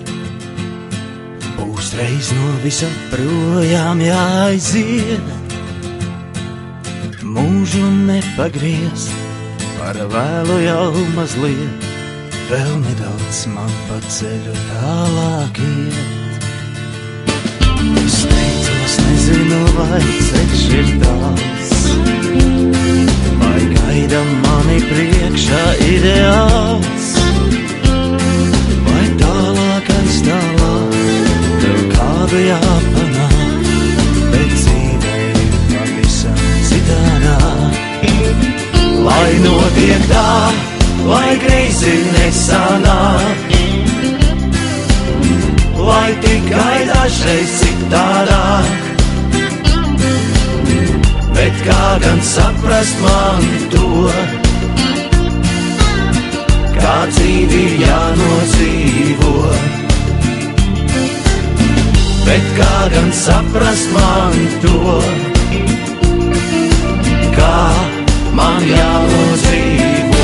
Būs reiz no visa projām jāaiziet, mūžu nepagriez, par vēlu jau mazliet, vēl nedaudz man pa ceļu tālāk iet. Es teicos, nezinu, vai ceļš ir tāls, vai gaida mani priekšā ideāls, vai tālāk aiz tālāk, tev kādu jāpanāk, bet dzīvē ir pavisam citādāk. Lai notiek tā, lai greizi nesanāk, lai tikai dažreiz citādāk, bet kā gan saprast man to, kā dzīvi ir jānodzīvo. Bet kā gan saprast man to, kā man jānodzīvo.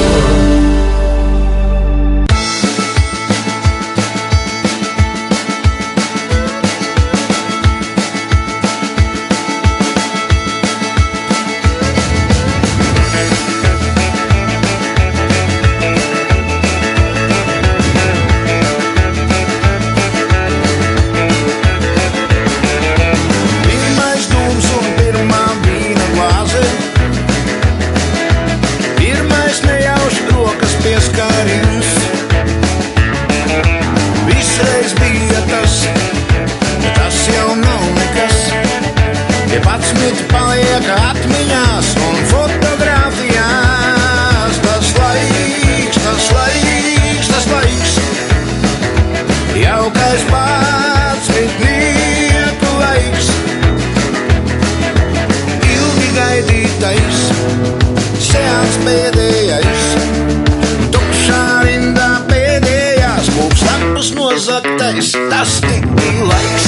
Tas tik bija laiks.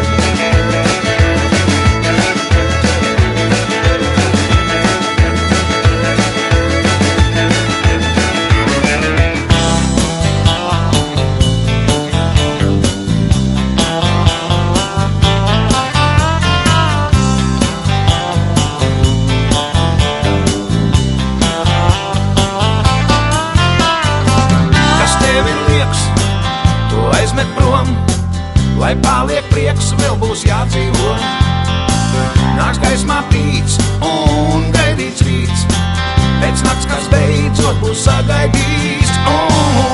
Lai paliek prieks, vēl būs jādzīvo. Nāks gaismā pīts un gaidīts rīts, pēc nakts, kas beidzot būs sagaidīts. Oh.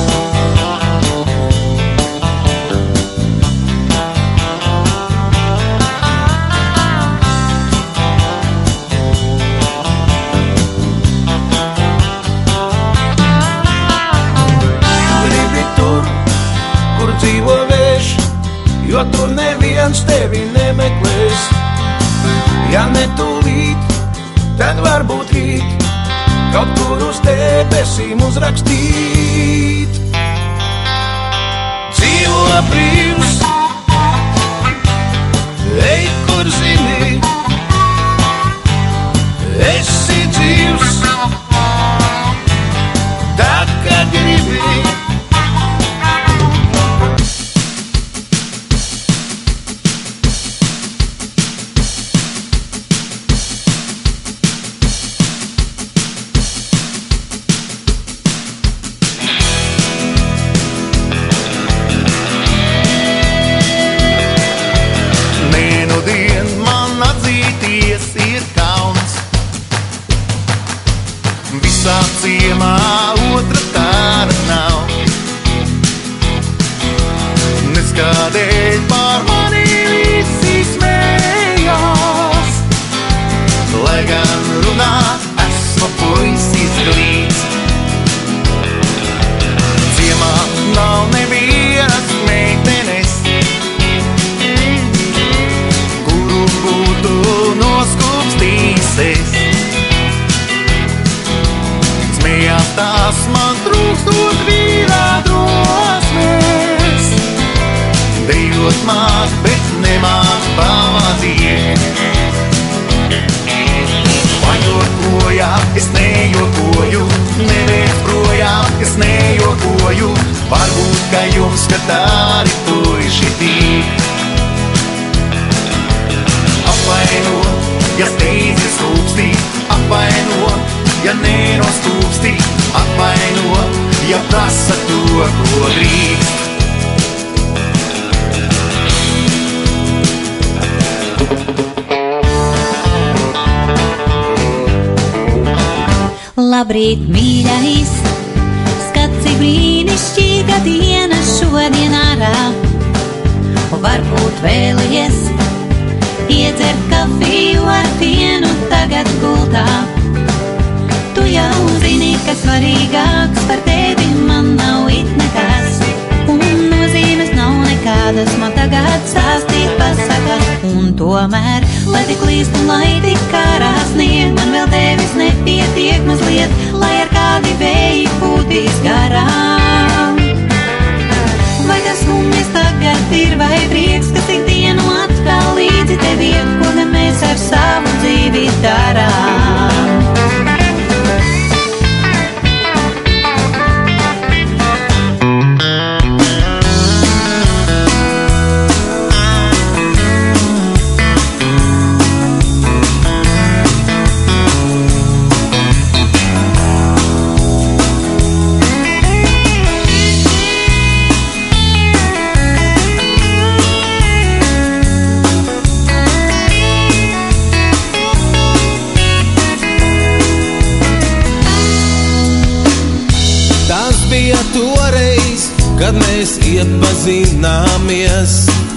Gribi tur, kur dzīvo vējš, jo tur neviens tevi nemeklēs. Ja ne tūlīt, tad varbūt rīt kaut kur uz debesīm uzrakstīt. Dzīvo brīvs, ej, kur zini, esi dzīvs, tad, kad gribi. Ciemā otra tāda nav, neskādēļ pār mani visi smējās, lai gan runā esmu puisis glīts. Ciemā nav nevienas meitenes, kuru būtu noskūpstīsies. Smējās tās man trūkstot vīrā drosmes, dejot māk, bet nemāk pamaziet. Vai jokoja, es nejokoju, neviens projām, es nejokoju. uzskata arī puiši tīk. Apvaino, ja steidzies rūpstī, apvaino, ja nenostūpstī, apvaino, ja prasa to, ko drīkst. Labrīt, mīļais, skats, cik brīnišķīga diena šodien ārā. Varbūt vēlies iedzert kafiju ar pienu tagad gultā. Tu jau zini, ka svarīgāks par tevi man nav it nekas, un nozīmes nav nekādas man tagad stāstīt pasakas. Un tomēr, lai tik līst un lai tik kārās snieg, man vēl tevis nepietiek mazliet, lai ar kādi vēji pūtīs garām. Vai tas skumjas tagad ir vai prieks, kas ik dienu atkal līdzi tev iet, ko gan mēs ar savu dzīvi darām? Toreiz, kad mēs iepazināmies,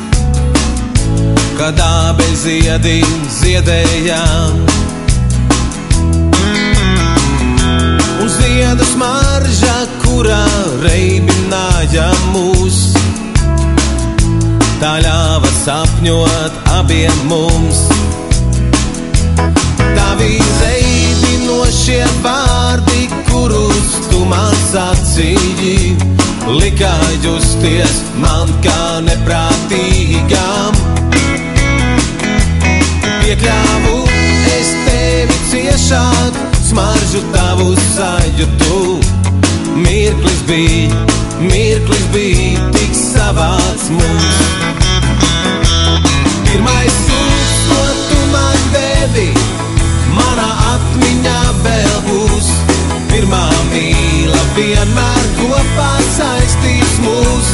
kad ābeļziedi ziedējām, un ziedu smarža, kurā reibināja mūs, tā ļāva sapņot abiem mums. Tavi reibinošie vārdi, kurus tu man sacīji, likā justies man kā neprātīgām. Piekļāvu es tevi ciešāk, smaržu tavu sajūtu. Mirklis bija, mirklis bija tik savāds mums. Pirmais sūds, ko tu man devi, manā atmiņā vēl būs. Pirmā mīla vienmēr kopā saistīs mūs.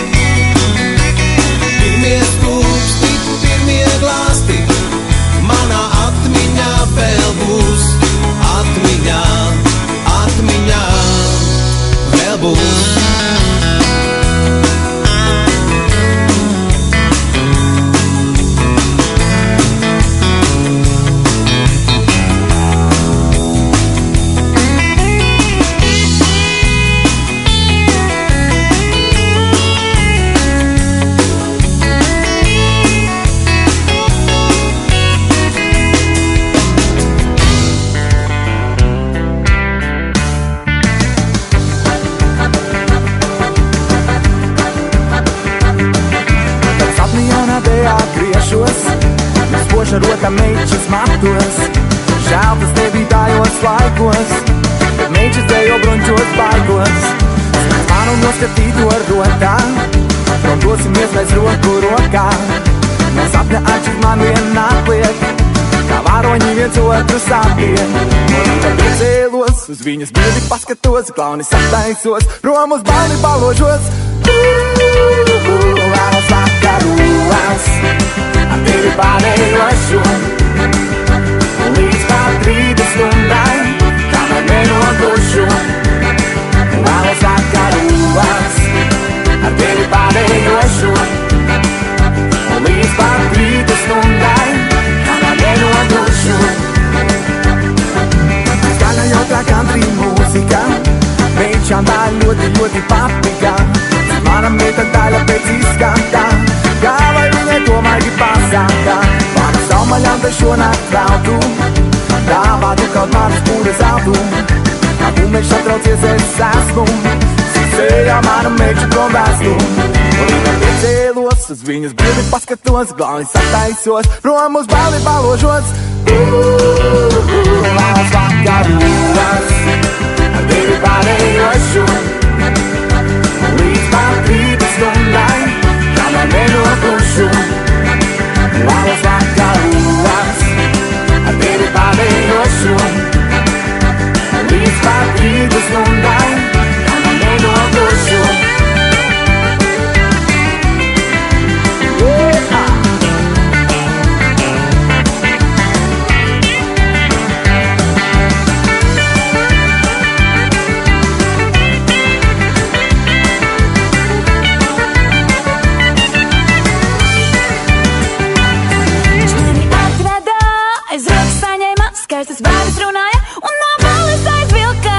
Pirmie skūpsti, pirmie glāsti, manā atmiņā vēl būs. Atmiņā, atmiņā vēl būs. Spožarota meičas matos, žēl tas nebija tajos laikos, kad meičas dejo brončos baigos. Skats manu noskatīto rotā, prom dosimies mēs roku rokā. No sapņa atšķirt man vien atliek, kā varoņi viens otru sāpien. Un tad piecēlos, uz viņas bildi paskatos, klauni sataisos, prom uz balni baložos. Vēlos vakaros, ar tevi pārējošu, un līdz kā trīta stundai, kamēr nenogušu. Vēlos vakaros, ar tevi pārējošu, un līdz kā trīta stundai, kamēr nenogušu. Skaļa jautā country mūzika, meičām tā ļoti, ļoti patīkā. Mana meita daļa pēc izskantā, kā lai viņai to maigi pasākā. Vārdu saumaļām te šonakt veltu, dāvātu kaut manas pūres zeltu. Kā tu meiks atraucies es esmu, sisējā mana meikšu prom vēstu. Un kad piecēlos, uz viņas bildi paskatos, glāni sataisos, prom uz balli baložos. Vēlos vakaros, ar tevi pārējošu, līdz man trītas no pat rīta stundai, kad man nenogušu. Skaistas vārdas runāja un no balles aizvilka.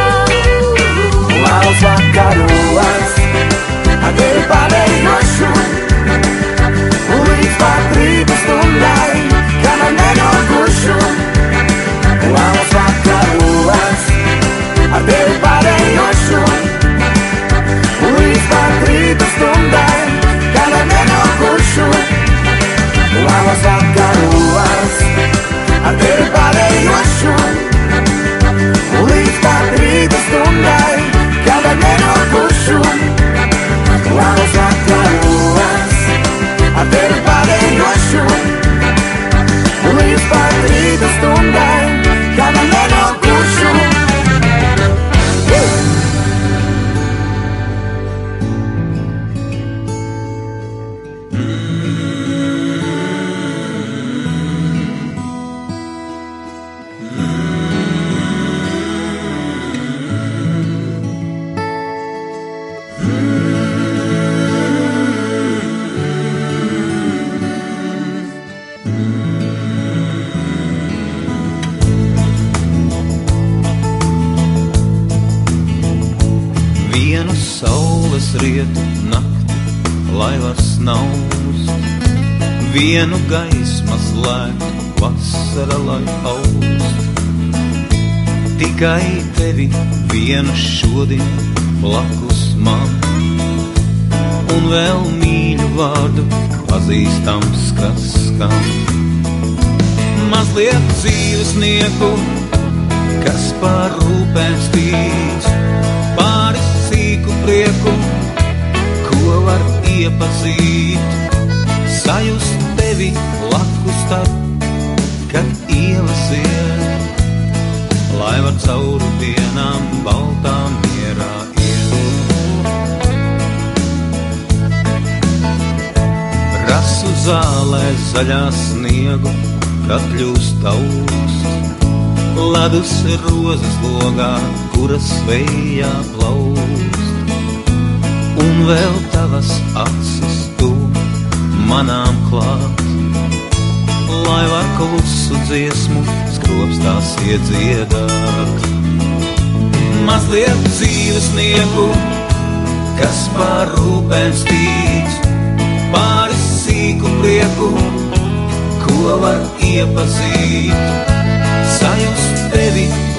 Labs vakaros, ar tevi pavējošu, un līdz pat rīta stundai, kad man nenogušu. Labs vakaros, ar tevi pavējošu, un līdz pat rīta stundai, kad man nenogušu. Labs vakaros, ar tevi pārējošu, un līdz pat rīta stundai, kad ar nenogušu. Labs vakaros, ar tevi pārējošu, un līdz pat rīta stundai, kad ar nenogušu. Vienu saules rietu nakti laivas naust, vienu gaismas lētu vasara lai aust. Tikai tevi vienu šodien blakus man, un vēl mīļu vārdu pazīstams, kas skan. Mazliet dzīvesnieku, kas par rūpēm stīdz, pāris sīku prieku, ko var iepazīt, sajust tevi lakus tad, kad ielas iet, lai var cauru dienām baltām mierā iet. Rasu zālē zaļā sniegu, kad kļūst augsts, ledus rozes logā, kuras vējā plaust, un vēl tavas acis tu manām klāt, lai var klusu dziesmu skropstās iedziedāt. Mazliet dzīvesnieku, kas par rūpēm stīdz, pāris sīku prieku, ko var iepazīt, sajust tevi